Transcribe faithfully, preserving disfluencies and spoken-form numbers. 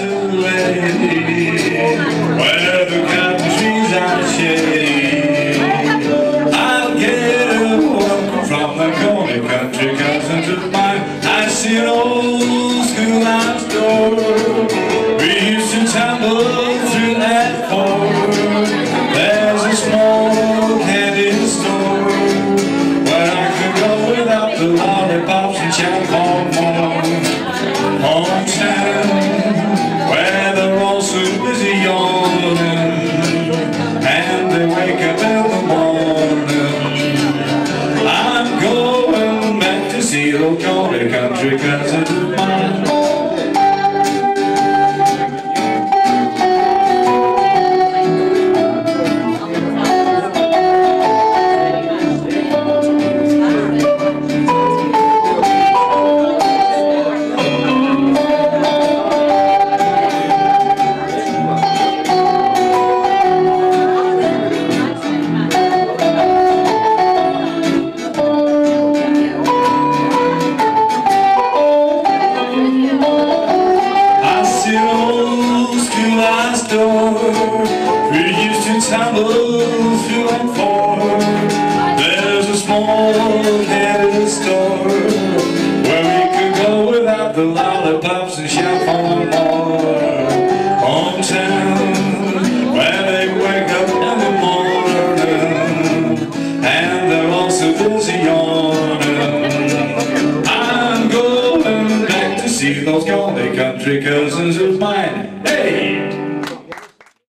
lady, where the cotton trees are shady. I'll get a walk from the corny country cousins of mine. I see an old schoolhouse door. We used to tumble through that fort. There's a small candy store where I could go without the lollipops and chow on more. Hometown, where they're all so busy yawning, and they wake up in the morning. I'm going back to see old corny country cousins of mine. We used to tumble through and forth. There's a small candy store where we could go without the lollipops and shop for more. Hometown, where they wake up in the morning and they're all so busy yawning. I'm going back to see those corny country cousins of